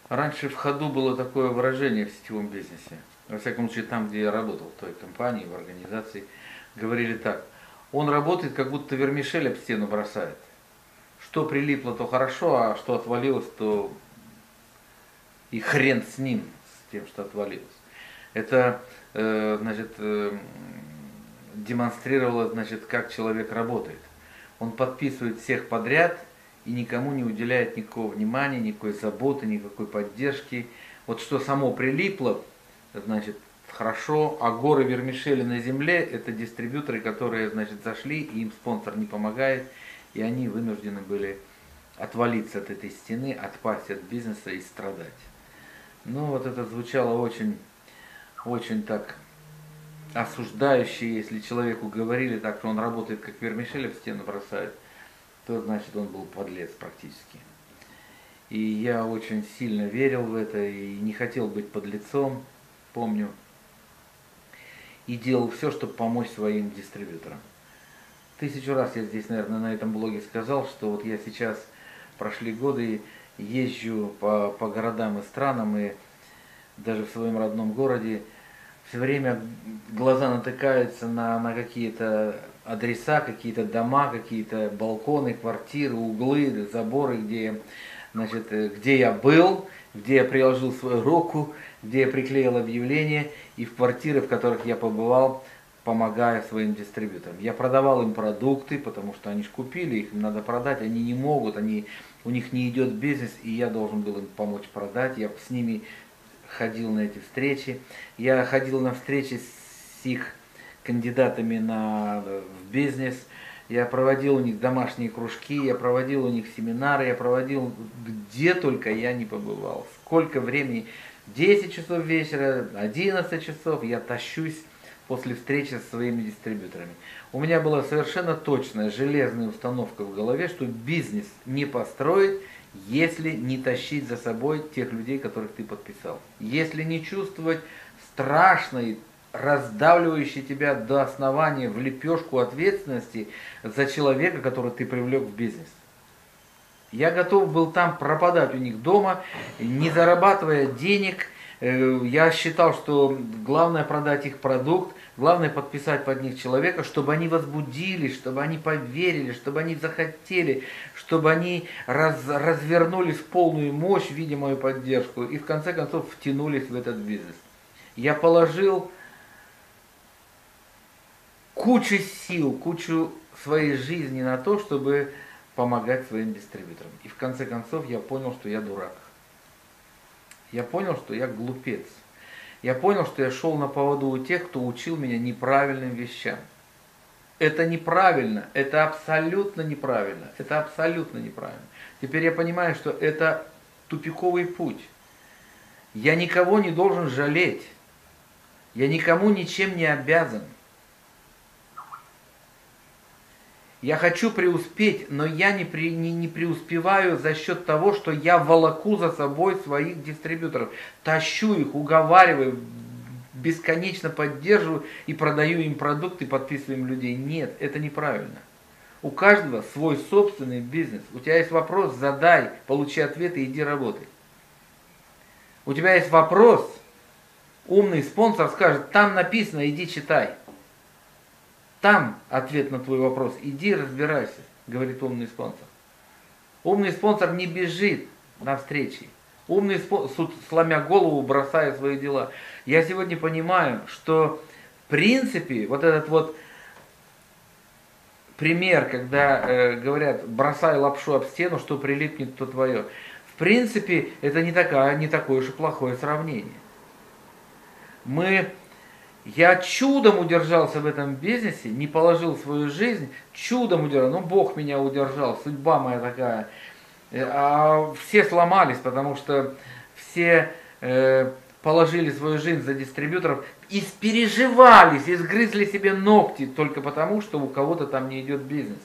Раньше в ходу было такое выражение в сетевом бизнесе. Во всяком случае, там, где я работал, в той компании, в организации, говорили так. Он работает, как будто вермишель об стену бросает. Что прилипло, то хорошо, а что отвалилось, то и хрен с ним, с тем, что отвалилось. Это, демонстрировало, значит, как человек работает. Он подписывает всех подряд и никому не уделяет никакого внимания, никакой заботы, никакой поддержки. Вот что само прилипло, значит, хорошо, а горы вермишели на земле – это дистрибьюторы, которые, значит, зашли, и им спонсор не помогает, и они вынуждены были отвалиться от этой стены, отпасть от бизнеса и страдать. Ну, вот это звучало очень, очень так осуждающе, если человеку говорили так, что он работает как вермишель в стену бросает, то значит он был подлец практически. И я очень сильно верил в это и не хотел быть подлецом, помню, и делал все, чтобы помочь своим дистрибьюторам. 1000 раз я здесь, наверное, на этом блоге сказал, что вот я сейчас, прошли годы, езжу по городам и странам, и даже в своем родном городе все время глаза натыкаются на какие-то адреса, какие-то дома, какие-то балконы, квартиры, углы, заборы, где, значит, где я был, где я приложил свою руку, где я приклеил объявление, и в квартиры, в которых я побывал, помогая своим дистрибьюторам. Я продавал им продукты, потому что они же купили, их надо продать, они не могут, у них не идет бизнес, и я должен был им помочь продать. Я с ними ходил на эти встречи. Я ходил на встречи с их кандидатами в бизнес. Я проводил у них домашние кружки, я проводил у них семинары, я проводил где только я не побывал. Сколько времени, 10 часов вечера, 11 часов я тащусь после встречи со своими дистрибьюторами. У меня была совершенно точная железная установка в голове, что бизнес не построить, если не тащить за собой тех людей, которых ты подписал. Если не чувствовать страшной, раздавливающей тебя до основания в лепешку ответственности за человека, которого ты привлек в бизнес. Я готов был там пропадать у них дома, не зарабатывая денег. Я считал, что главное продать их продукт, главное подписать под них человека, чтобы они возбудились, чтобы они поверили, чтобы они захотели, чтобы они развернулись в полную мощь, видя мою поддержку, и в конце концов втянулись в этот бизнес. Я положил кучу сил, кучу своей жизни на то, чтобы помогать своим дистрибьюторам. И в конце концов я понял, что я дурак. Я понял, что я глупец. Я понял, что я шел на поводу у тех, кто учил меня неправильным вещам. Это неправильно, это абсолютно неправильно, это абсолютно неправильно. Теперь я понимаю, что это тупиковый путь. Я никого не должен жалеть. Я никому ничем не обязан. Я хочу преуспеть, но я не преуспеваю за счет того, что я волоку за собой своих дистрибьюторов, тащу их, уговариваю, бесконечно поддерживаю и продаю им продукты, подписываю им людей. Нет, это неправильно. У каждого свой собственный бизнес. У тебя есть вопрос, задай, получи ответ и иди работай. У тебя есть вопрос, умный спонсор скажет, там написано, иди читай. Там ответ на твой вопрос. Иди разбирайся, говорит умный спонсор. Умный спонсор не бежит на встречи. Умный спонсор, сломя голову, бросает свои дела. Я сегодня понимаю, что в принципе вот этот вот пример, когда говорят, бросай лапшу об стену, что прилипнет, то твое. В принципе, это не такое уж и плохое сравнение. Я чудом удержался в этом бизнесе, не положил свою жизнь, чудом удержал. Ну, Бог меня удержал, судьба моя такая. А все сломались, потому что все положили свою жизнь за дистрибьюторов, испереживались, изгрызли себе ногти только потому, что у кого-то там не идет бизнес.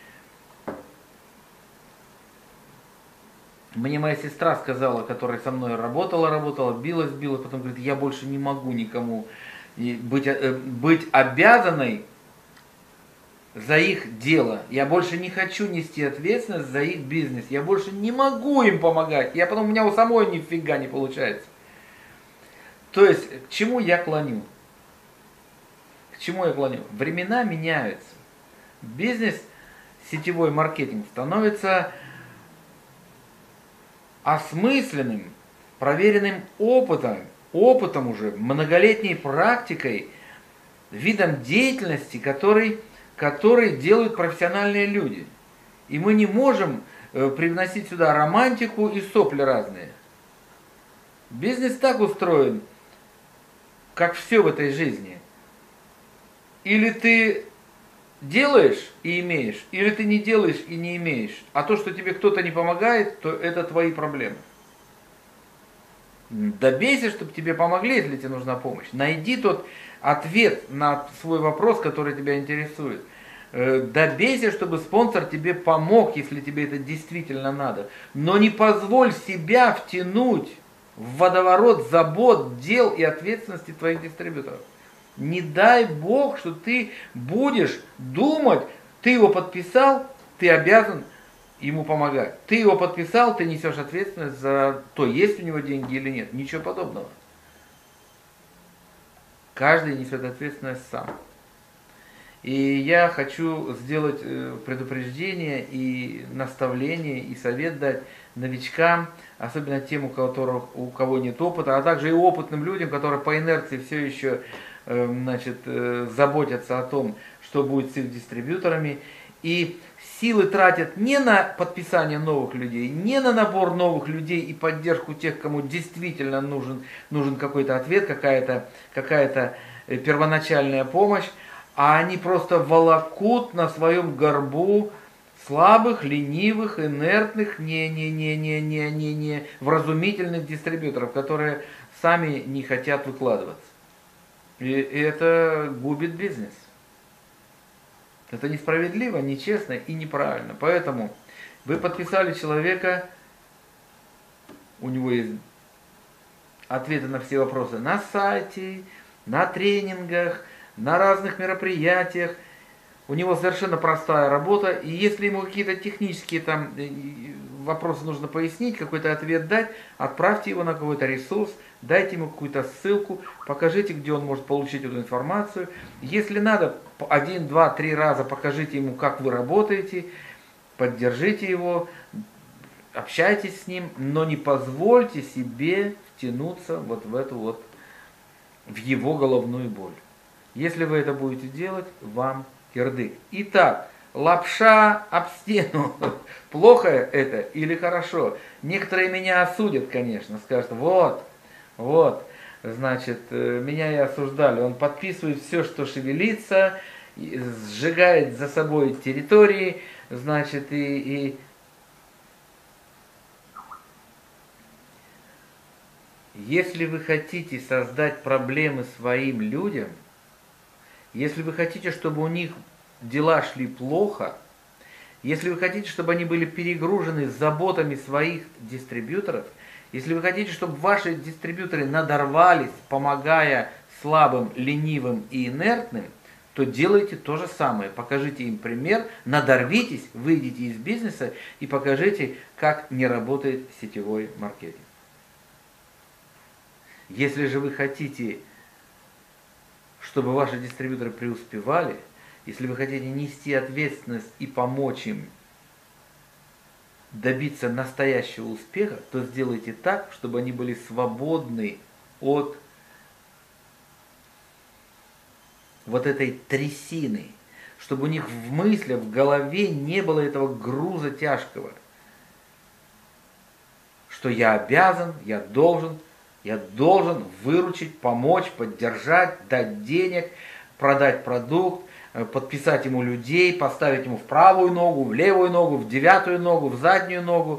Мне моя сестра сказала, которая со мной работала, билась, потом говорит, я больше не могу никому быть обязанной за их дело. Я больше не хочу нести ответственность за их бизнес. Я больше не могу им помогать. У меня у самой нифига не получается. То есть, к чему я клоню? К чему я клоню? Времена меняются. Бизнес, сетевой маркетинг становится осмысленным, проверенным опытом уже, многолетней практикой, видом деятельности, который делают профессиональные люди. И мы не можем привносить сюда романтику и сопли разные. Бизнес так устроен, как все в этой жизни. Или ты делаешь и имеешь, или ты не делаешь и не имеешь. А то, что тебе кто-то не помогает, то это твои проблемы. Добейся, чтобы тебе помогли, если тебе нужна помощь. Найди тот ответ на свой вопрос, который тебя интересует. Добейся, чтобы спонсор тебе помог, если тебе это действительно надо. Но не позволь себя втянуть в водоворот забот, дел и ответственности твоих дистрибьюторов. Не дай Бог, что ты будешь думать, ты его подписал, ты обязан ему помогать. Ты его подписал, ты несешь ответственность за то, есть у него деньги или нет. Ничего подобного. Каждый несет ответственность сам. И я хочу сделать предупреждение и наставление, и совет дать новичкам, особенно тем, у кого нет опыта, а также и опытным людям, которые по инерции все еще заботятся о том, что будет с их дистрибьюторами. И силы тратят не на подписание новых людей, не на набор новых людей и поддержку тех, кому действительно нужен какой-то ответ, какая-то первоначальная помощь, а они просто волокут на своем горбу слабых, ленивых, инертных, вразумительных дистрибьюторов, которые сами не хотят выкладываться. И это губит бизнес. Это несправедливо, нечестно и неправильно. Поэтому вы подписали человека, у него есть ответы на все вопросы на сайте, на тренингах, на разных мероприятиях. У него совершенно простая работа, и если ему какие-то технические вопросы нужно пояснить, какой-то ответ дать, отправьте его на какой-то ресурс, дайте ему какую-то ссылку, покажите, где он может получить эту информацию. Если надо, 1, 2, 3 раза покажите ему, как вы работаете, поддержите его, общайтесь с ним, но не позвольте себе втянуться в его головную боль. Если вы это будете делать, вам кирдык. Итак, лапша об стену. Плохо это или хорошо? Некоторые меня осудят, конечно, скажут, значит, меня и осуждали. Он подписывает все, что шевелится, сжигает за собой территории, значит, Если вы хотите создать проблемы своим людям, если вы хотите, чтобы у них дела шли плохо, если вы хотите, чтобы они были перегружены заботами своих дистрибьюторов, если вы хотите, чтобы ваши дистрибьюторы надорвались, помогая слабым, ленивым и инертным, то делайте то же самое. Покажите им пример, надорвитесь, выйдите из бизнеса и покажите, как не работает сетевой маркетинг. Если же вы хотите, чтобы ваши дистрибьюторы преуспевали, если вы хотите нести ответственность и помочь им добиться настоящего успеха, то сделайте так, чтобы они были свободны от вот этой трясины, чтобы у них в мыслях, в голове не было этого груза тяжкого, что я обязан, я должен выручить, помочь, поддержать, дать денег, продать продукт, подписать ему людей, поставить ему в правую ногу, в левую ногу, в 9-ю ногу, в заднюю ногу.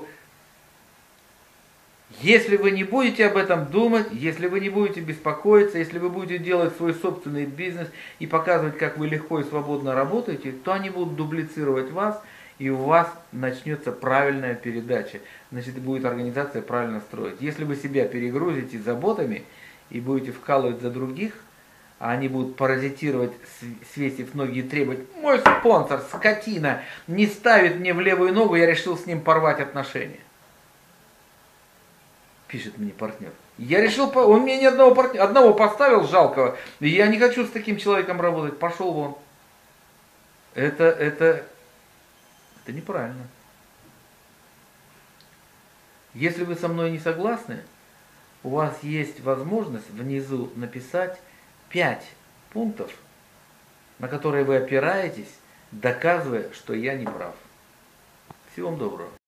Если вы не будете об этом думать, если вы не будете беспокоиться, если вы будете делать свой собственный бизнес и показывать, как вы легко и свободно работаете, то они будут дублицировать вас, и у вас начнется правильная передача. Значит, будет организация правильно строить. Если вы себя перегрузите заботами и будете вкалывать за других, а они будут паразитировать, свесив ноги и требовать: мой спонсор, скотина, не ставит мне в левую ногу, я решил с ним порвать отношения. Пишет мне партнер. Я решил, он мне ни одного поставил жалкого, и я не хочу с таким человеком работать, пошел вон. Это неправильно. Если вы со мной не согласны, у вас есть возможность внизу написать 5 пунктов, на которые вы опираетесь, доказывая, что я не прав. Всего вам доброго.